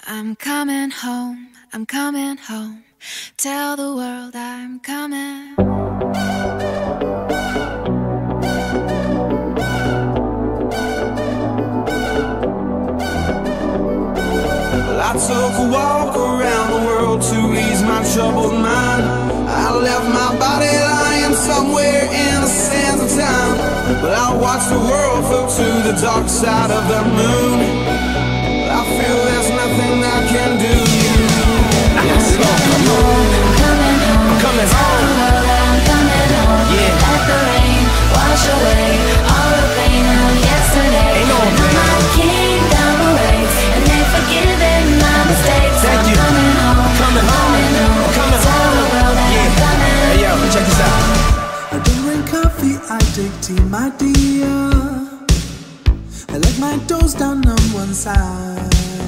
I'm coming home, I'm coming home. Tell the world I'm coming. Well, I took a walk around the world to ease my troubled mind. I left my body lying somewhere in the sands of time. But I watched the world float to the dark side of the moon. I feel there's nothing I can do. Yes, I'm coming home, I'm coming home. I'm coming home. Tell the world that I'm coming home. Yeah. Let the rain wash away all the pain of yesterday. Ain't no And pain. my kingdom awaits, and they've forgiven my mistakes. Thank you. I'm coming home, I'm coming home. I'm coming Tell the home. world that I'm coming. Hey yo, check this out. I don't drink coffee, I take tea, my dear. I like my toes down on one side,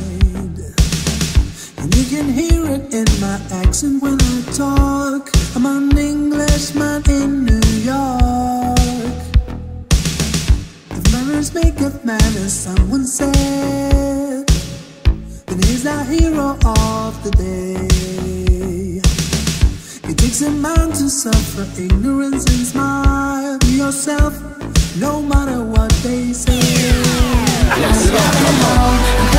and you can hear it in my accent when I talk. I'm an Englishman in New York. If manners make a man, as someone said, then he's the hero of the day. It takes a man to suffer ignorance and smile to yourself, no matter what they say. I'm coming home, I'm